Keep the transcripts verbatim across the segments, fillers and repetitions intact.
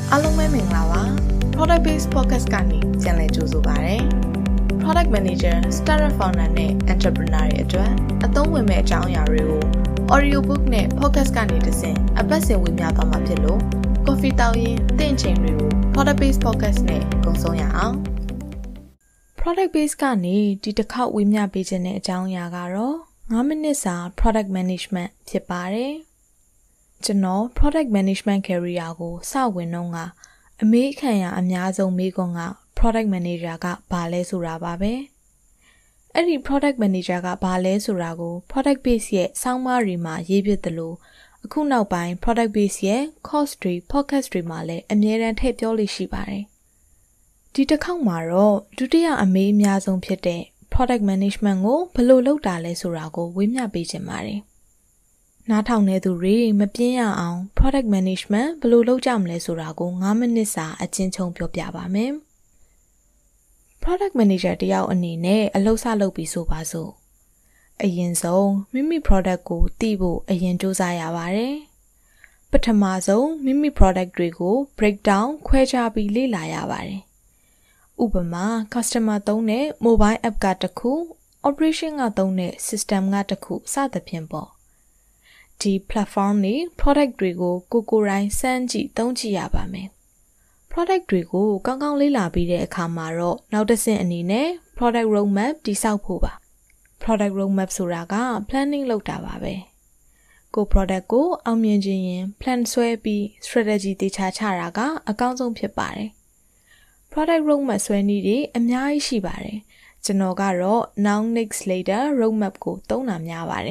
အားလုံးပဲမင်္ဂလာပါ ProductBaze podcast ကနေပြန်လည်ကြိုဆိုပါရစေ Product Manager, Startup Founder နဲ့ Entrepreneur တွေအတွက်အသုံးဝင်မဲ့အကြောင်းအရာတွေကို Audio Book နဲ့ Podcast ကနေတဆင့်အပတ်စဉ်ဝင်ပြသွားမှာဖြစ်လို့ Coffee တောက်ရင်တင့်ချိန်တွေကို ProductBaze podcast နဲ့ကုံဆုံးရအောင် ProductBaze ကနေဒီတစ်ခေါက်ဝင်ပြပေးခြင်းတဲ့အကြောင်းအရာကတော့fiveမိနစ်စာ Product Management ဖြစ်ပါတယ်ကျွန်တော် Product Management Career ကိုစဝင်တော့ကအမေးခံရအများဆုံးမေးခွန်းက Product Manager ကဘာလဲဆိုတာပါပဲအဲ့ဒီ Product Manager ကဘာလဲဆိုတာကို ProductBaze ရဲ့ဆောင်းပါးတွေမှာရေးပြသလိုအခုနောက်ပိုင်း ProductBaze ရဲ့ course တွေ podcast တွေမှာလည်းအမြဲတမ်းထည့်ပြောလို့ရှိပါတယ်ဒီတစ်ခေါက်မှာတော့ဒုတိယအမေးအများဆုံးဖြစ်တဲ့ Product Management ကိုဘယ်လိုလုပ်တာလဲဆိုတာကိုဝေမျှပေးချင်ပါတယ်နားထောင်နေသူတွေမပြင်းရအောင် Product Management ဘယ်လိုလုပ်ကြမလဲဆိုတာကိုfiveမိနစ်စာအချင်းချင်းပြောပြပါမယ် Product Manager တယောက်အနေနဲ့အလုပ်စလုပ်ပြီးဆိုပါစို့အရင်ဆုံးမိမိ product ကိုသိဖို့အရင်စူးစမ်းရပါတယ်ပထမဆုံးမိမိ product တွေကို breakdown ခွဲခြားပြီးလေ့လာရပါတယ်ဥပမာ customer သုံးတဲ့ mobile app ကတစ်ခု operation ကသုံးတဲ့ system ကတစ်ခုစသဖြင့်ပေါ့ဒီ platform တွေ product တွေကိုကိုကိုယ်တိုင်စမ်းကြည့်သုံးကြည့်ရပါမယ် product တွေကိုကောင်းကောင်းလေ့လာပြီးတဲ့အခါမှာတော့နောက်တစ်ဆင့်အနေနဲ့ product roadmap တည်ဆောက်ဖို့ပါ product roadmap ဆိုတာက planning လုပ်တာပါပဲကို product ကိုအောင်မြင်ခြင်းရင် plan ဆွဲပြီး strategy တည်ချချတာကအကောင်းဆုံးဖြစ်ပါတယ် product roadmap ဆွဲနည်းတွေအများကြီးရှိပါတယ်ကျွန်တော်ကတော့ now next later roadmap ကိုသုံးတာများပါတယ်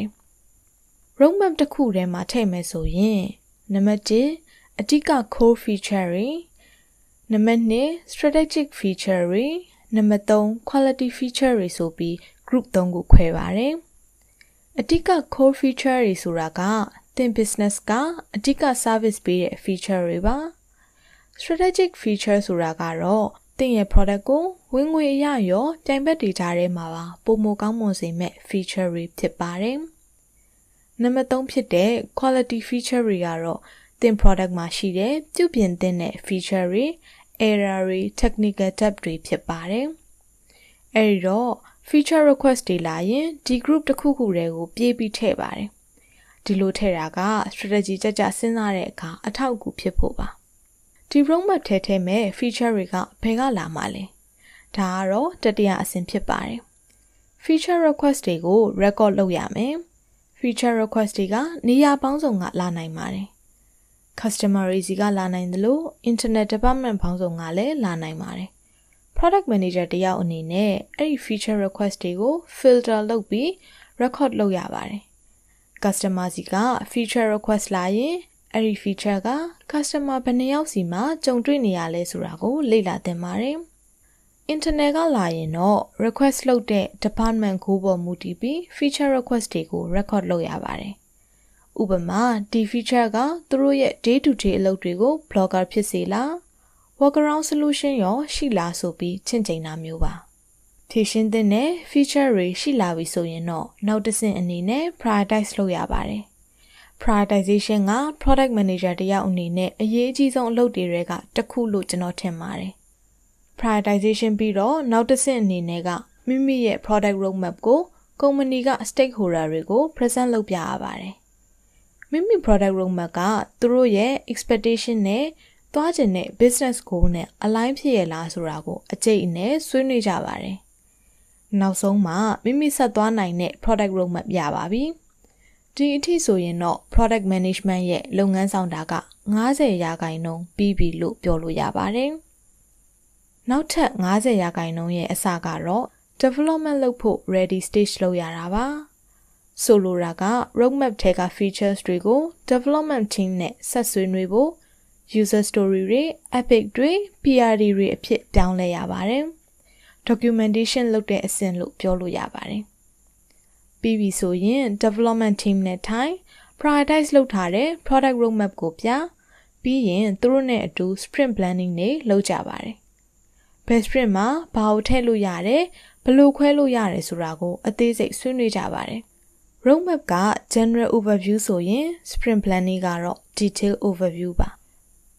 roadmap တစ်ခုထဲမှာထည့်မယ်ဆိုရင်နံပါတ်oneအဓိက core feature တွေနံပါတ်two strategic feature တွေနံပါတ်three quality feature တွေဆိုပြီး group threeကိုခွဲပါတယ်အဓိက core feature တွေဆိုတာကသင် business ကအဓိက service ပေးတဲ့ feature တွေပါ strategic feature ဆိုတာကတော့သင်ရဲ့ product ကိုဝင်ငွေအရရောပြိုင်ဘက်တွေကြားထဲမှာပါပုံမကောင်းမွန်စေမဲ့ feature တွေဖြစ်ပါတယ်နံပါတ်threeဖြစ်တဲ့ quality feature တွေကတော့သင် product မှာရှိတဲ့ပြုပြင်သင့်တဲ့ feature တွေ error တွေ technical debt တွေဖြစ်ပါတယ်အဲဒီတော့ feature request တွေလာရင်ဒီ group တစ်ခုခုတည်းကိုပြေးပြီးထည့်ပါတယ်ဒီလိုထည့်တာက strategy ကြကြစဉ်းစားတဲ့အခါအထောက်အကူဖြစ်ဖို့ပါဒီ roadmap ထဲထည့်မဲ့ feature တွေကဘယ်ကလာမှာလဲဒါကတော့တတိယအဆင့်ဖြစ်ပါတယ် feature request တွေကို record လုပ်ရမယ် feature request တွေကနေရာပေါင်းစုံကလာနိုင်ပါတယ် customer တွေစီကလာနိုင်တယ်လို့ internet department ပေါင်းစုံကလည်းလာနိုင်ပါတယ် product manager တယောက်အနေနဲ့အဲ့ဒီ feature request တွေကို filter လုပ်ပြီး record လုပ်ရပါတယ် customer စီက feature request လာရင်အဲ့ဒီ feature က customer ဘယ်နှယောက်စီမှာကြုံတွေ့နေရလဲဆိုတာကိုလေ့လာသင်ပါတယ် internet ကလာရင်တော့ request လုပ်တဲ့ department ကိုပေါ်မူတည်ပြီး feature request တွေကို record လုပ်ရပါတယ်ဥပမာဒီ feature ကသူတို့ရဲ့ day to day အလုပ်တွေကို blogger ဖြစ်စေလား workaround solution ရောရှိလားဆိုပြီးချင့်ချိန်တာမျိုးပါဖြည့်ရှင်းတဲ့ feature တွေရှိလာပြီဆိုရင်တော့နောက်တစ်ဆင့်အနေနဲ့ prioritize လုပ်ရပါတယ် prioritization က product manager တယောက်အနေနဲ့အရေးအကြီးဆုံးအလုပ်တွေကတစ်ခုလို့ကျွန်တော်ထင်ပါတယ် prioritization ပြီးတော့နောက်တစ်ဆင့်အနေနဲ့ကမိမိရဲ့ product roadmap ကို company က stakeholder တွေကို present လုပ်ပြရပါတယ်မိမိ product roadmap ကသူတို့ရဲ့ expectation နဲ့သွားချင်တဲ့ business goal နဲ့ align ဖြစ်ရလားဆိုတာကိုအကျိတ်အနယ်ဆွေးနွေးကြပါတယ်နောက်ဆုံးမှာမိမိဆက်သွားနိုင်တဲ့ product roadmap ရပါပြီဒီအထိဆိုရင်တော့ product management ရဲ့လုပ်ငန်းဆောင်တာကfiftyရာခိုင်နှုန်းပြီးပြီလို့ပြောလို့ရပါတယ်နောက်ထပ်fiftyရာခိုင်နှုန်းရဲ့အစကတော့ development လုပ်ဖို့ ready stage လုပ်ရတာပါဆိုလိုတာက roadmap ထဲက features တွေကို development team နဲ့ဆက်ဆွေးနွေးဖို့ user story တွေ epic တွေ P R D တွေအဖြစ်ပြောင်းလဲရပါတယ် documentation လုပ်တဲ့အဆင့်လို့ပြောလို့ရပါတယ်ပြီးပြီဆိုရင် development team နဲ့ထိုင် prioritize လုပ်ထားတဲ့ product roadmap ကိုပြပြီးရင်သူတို့နဲ့အတူ sprint planning တွေလုပ်ကြပါတယ်ဘယ် sprint မှာဘာကိုထည့်လို့ရတယ်ဘယ်လိုခွဲလို့ရတယ်ဆိုတာကိုအသေးစိတ်ဆွေးနွေးကြပါတယ် roadmap က general overview ဆိုရင် sprint planning ကတော့ detail overview ပါ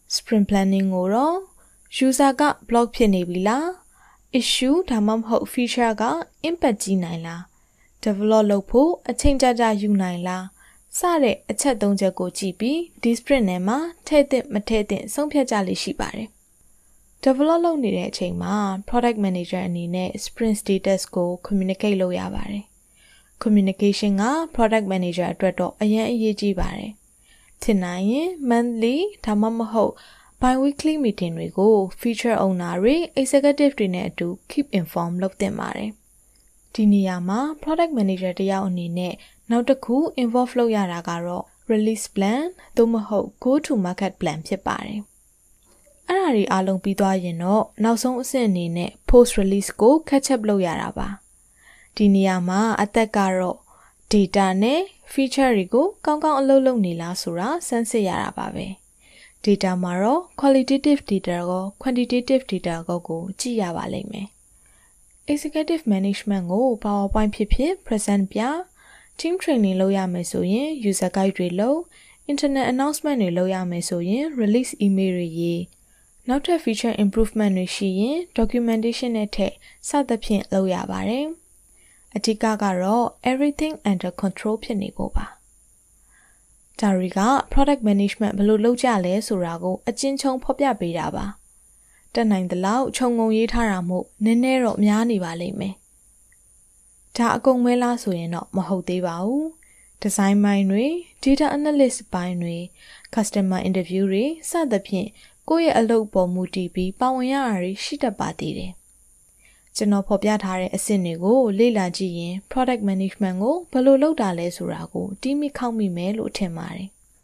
Sprint planning ကိုတော့ user က block ဖြစ်နေပြီလား issue ဒါမှမဟုတ် feature က impact ကြီးနိုင်လား develop လုပ်ဖို့အချိန်ကြာကြာယူနိုင်လားစတဲ့အချက်သုံးချက်ကိုကြည့်ပြီးဒီ sprint နဲ့မှာထည့်သင့်မထည့်သင့်ဆုံးဖြတ်ကြလိမ့်ရှိပါတယ် develop လုပ်နေတဲ့အချိန်မှာ product manager အနေနဲ့ sprint status ကို communicate လုပ်ရပါတယ် communication က product manager အတွက်တော့အရင်အရေးကြီးပါတယ်ဖြစ်နိုင်ရင် monthly ဒါမှမဟုတ် bi-weekly meeting တွေကို feature owner တွေ executive တွေနဲ့အတူ keep informed လုပ်သင့်ပါတယ်ဒီနေရာမှာ product manager တယောက်အနေနဲ့နောက်တစ်ခု involve လုပ်ရတာကတော့ release plan သို့မဟုတ် go to market plan ဖြစ်ပါတယ်အဲ့ဒါတွေအားလုံးပြီးသွားရင်တော့နောက်ဆုံးအဆင့်အနေနဲ့ post release ကို catch up လုပ်ရတာပါဒီနေရာမှာအသက်ကတော့ data နဲ့ feature တွေကိုကောင်းကောင်းအလုပ်လုပ်နေလားဆိုတာစမ်းစစ်ရတာပါပဲ data မှာတော့ qualitative data ရော quantitative data ကိုကိုကြည့်ရပါလိမ့်မယ် executive management ကို PowerPoint ဖြစ်ဖြစ် present ပြ team training လုပ်ရမယ်ဆိုရင် user guide တွေလုပ် internet announcement တွေလုပ်ရမယ်ဆိုရင် release email တွေရေးနောက်ထပ် feature improvement တွေရှိရင် documentation နဲ့ထည့်စသဖြင့်လုပ်ရပါတယ်အဓိကကတော့ everything under control ဖြစ်နေဖို့ပါဒါတွေက product management ဘယ်လိုလုပ်ကြလဲဆိုတာကိုအကျဉ်းချုံဖော်ပြပေးတာပါတက်နိုင်သလောက်ခြုံငုံရေးထားတာမို့နည်းနည်းတော့များနေပါလိမ့်မယ်ဒါအကုန်မဲလားဆိုရင်တော့မဟုတ်သေးပါဘူး design ပိုင်းတွေ data analyst ပိုင်းတွေ customer interview တွေစသဖြင့်ကိုယ့်ရဲ့အလုပ်ပေါ်မူတည်ပြီးပါဝင်ရတာတွေရှိတတ်ပါသေးတယ်ကျွန်တော်ဖော်ပြထားတဲ့အဆင့်တွေကိုလေ့လာကြည့်ရင် product management ကိုဘယ်လိုလုပ်တာလဲဆိုတာကိုတီးမိခောက်မိမယ်လို့ထင်ပါတယ်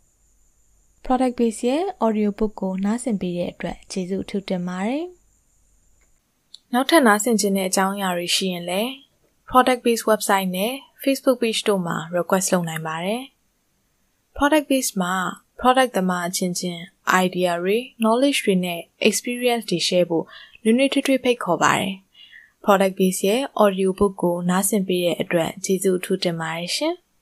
ProductBaze ရဲ့ audio book ကိုနားဆင်ပေးတဲ့အတွက်ကျေးဇူးအထူးတင်ပါတယ်နောက်ထပ်နားဆင်ခြင်းတဲ့အကြောင်းအရာတွေရှိရင်လည်း ProductBaze website နဲ့ Facebook page တို့မှာ request လုပ်နိုင်ပါတယ် ProductBaze မှာ product သမားအချင်းချင်း idea တွေ knowledge တွေနဲ့ experience တွေ share ဖို့နွေးနွေးထွေးထွေးဖိတ်ခေါ်ပါတယ် ProductBaze ရဲ့ audio book ကိုနားဆင်ပေးတဲ့အတွက်ကျေးဇူးအထူးတင်ပါတယ်ရှင်